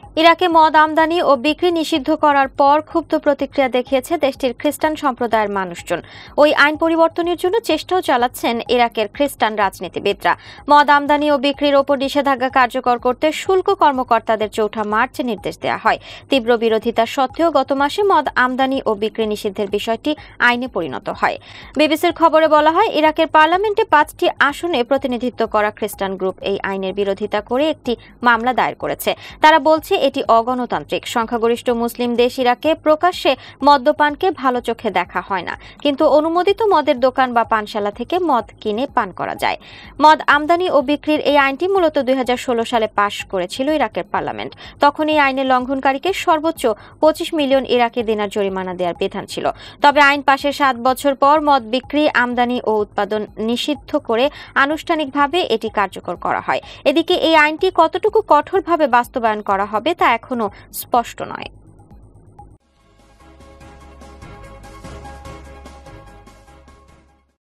ইরাকে মদ আমদানি ও বিক্রি নিষিদ্ধ করার পর ক্ষুব্ধ প্রতিক্রিয়া দেখিয়েছে দেশটির খ্রিস্টান সম্প্রদায়ের মানুষজন। ওই আইন পরিবর্তনের জন্য চেষ্টাও চালাচ্ছেন ইরাকের খ্রিস্টান রাজনীতিবিদরা। মদ আমদানি ও বিক্রির ওপর নিষেধাজ্ঞা কার্যকর করতে শুল্ক কর্মকর্তাদের ৪ মার্চে নির্দেশ দেওয়া হয়। তীব্র বিরোধিতা সত্ত্বেও গত মাসে মদ আমদানি ও বিক্রি নিষিদ্ধের বিষয়টি আইনে পরিণত হয়। বিবিসির খবরে বলা হয়, ইরাকের পার্লামেন্টে ৫টি আসনে প্রতিনিধিত্ব করা খ্রিস্টান গ্রুপ এই আইনের বিরোধিতা করে একটি মামলা দায়ের করেছে। তারা বলছে এটি অগণতান্ত্রিক। সংখ্যাগরিষ্ঠ মুসলিম দেশ ইরাকে প্রকাশ্যে মদ্যপানকে ভালো চোখে দেখা হয় না, কিন্তু অনুমোদিত মদের দোকান বা পানশালা থেকে মদ কিনে পান করা যায়। মদ আমদানি ও বিক্রির এই আইনটি মূলত ২০১৬ সালে পাশ করেছিল ইরাকের পার্লামেন্ট। তখন এই আইনের লঙ্ঘনকারীকে সর্বোচ্চ ২৫ মিলিয়ন ইরাকি দিনার জরিমানা দেওয়ার বিধান ছিল। তবে আইন পাশের ৭ বছর পর মদ বিক্রি, আমদানি ও উৎপাদন নিষিদ্ধ করে আনুষ্ঠানিকভাবে এটি কার্যকর করা হয়। এদিকে এই আইনটি কতটুকু কঠোরভাবে বাস্তবায়ন করা হবে তা এখনো স্পষ্ট নয়।